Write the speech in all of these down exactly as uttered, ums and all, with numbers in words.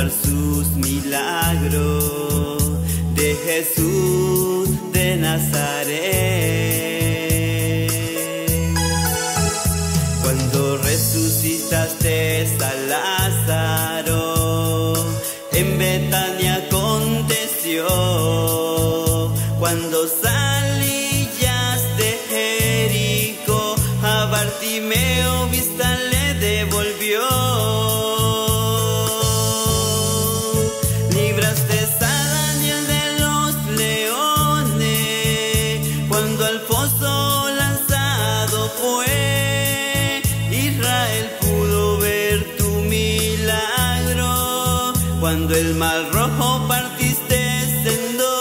contar sus milagros de Jesús de Nazaret. Cuando resucitaste a Lázaro, en Betania aconteció. Cuando salías de Jericó, a Bartimeo vista le devolvió. Libraste a Daniel de los leones, cuando al foso lanzado fue. Israel pudo ver tu milagro, cuando el mar rojo partiste en dos.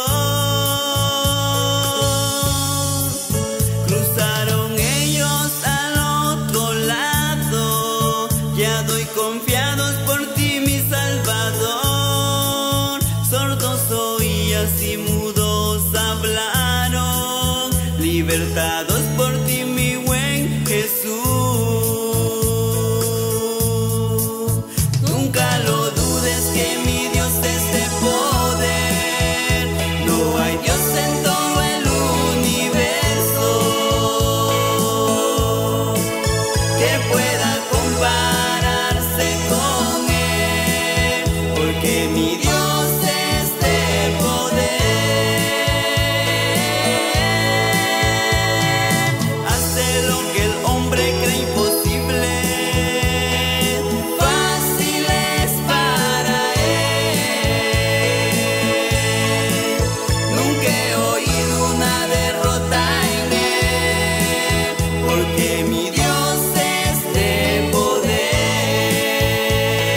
Cruzaron ellos al otro lado, ya doy confiados por ti, mi Salvador. Sordos oías y mudos hablaron, libertados por ti, mi buen Jesús. Nunca lo dudes que mi Dios es de poder, no hay Dios en todo el universo que pueda compararse con Él, porque mi Dios es de poder. Hace lo que el hombre cree imposible, fácil es para Él. Nunca he oído una derrota en Él, porque mi Dios es de poder.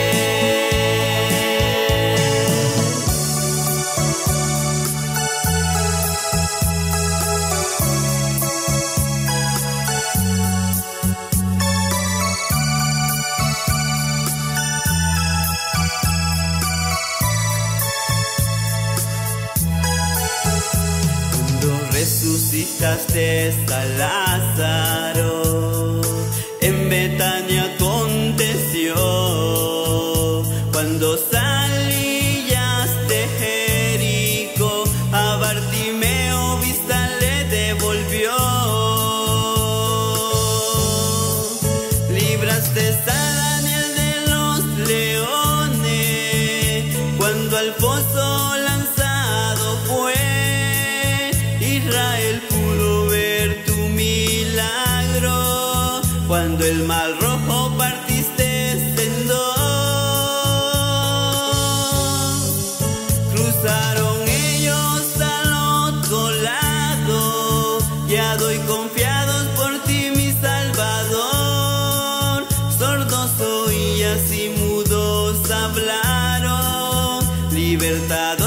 Cuando resucitaste a Lázaro, en Betania aconteció. Cuando salías de Jericó, a Bartimeo vista le devolvió. Libraste a Daniel de los leones, cuando al foso lanzado fue. Israel pudo ver tu milagro, cuando el mar rojo partiste en dos. Cruzaron ellos al otro lado, ya doy confiados por ti, mi Salvador. Sordos oías y mudos hablaron, libertad